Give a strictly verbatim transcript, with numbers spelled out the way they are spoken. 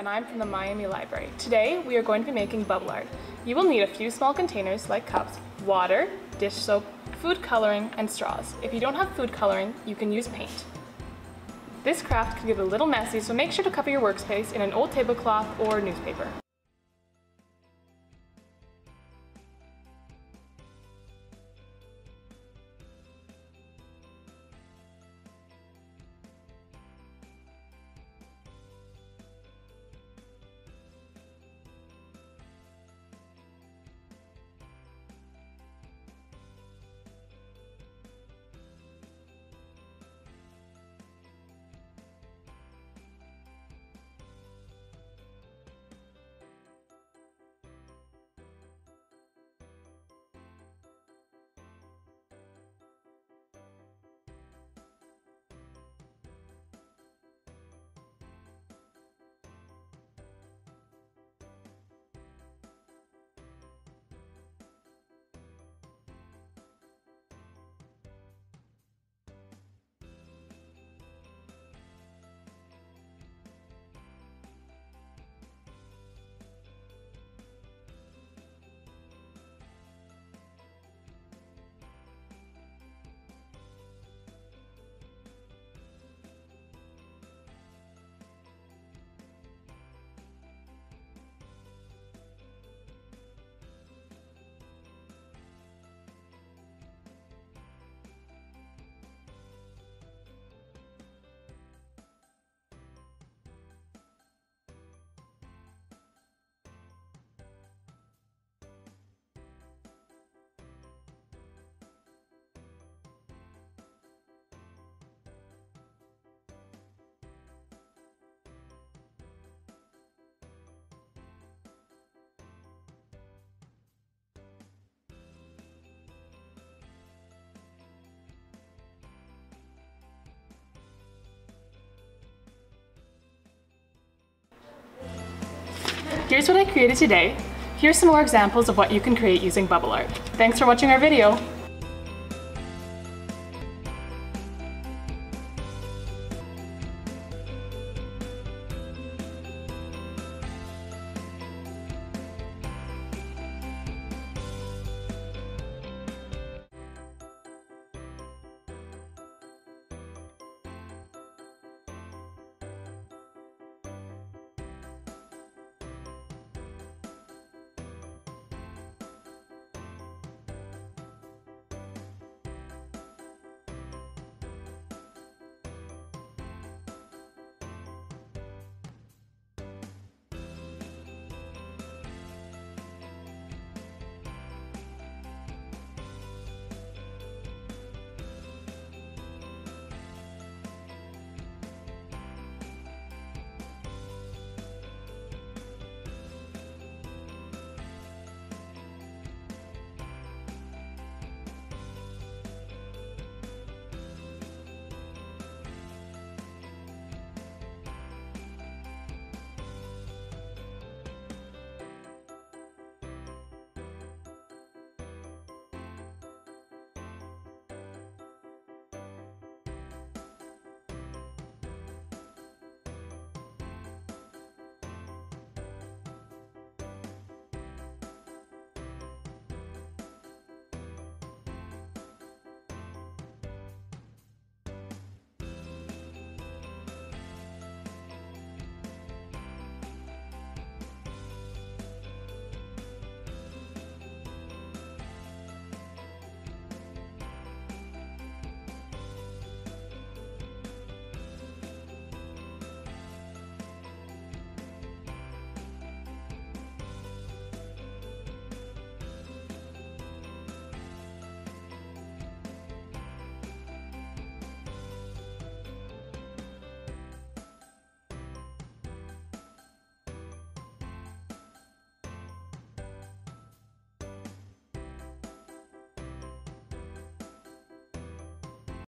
and I'm from the Miami Library. Today we are going to be making bubble art. You will need a few small containers like cups, water, dish soap, food coloring, and straws. If you don't have food coloring, you can use paint. This craft can get a little messy, so make sure to cover your workspace in an old tablecloth or newspaper. Here's what I created today. Here's some more examples of what you can create using bubble art. Thanks for watching our video.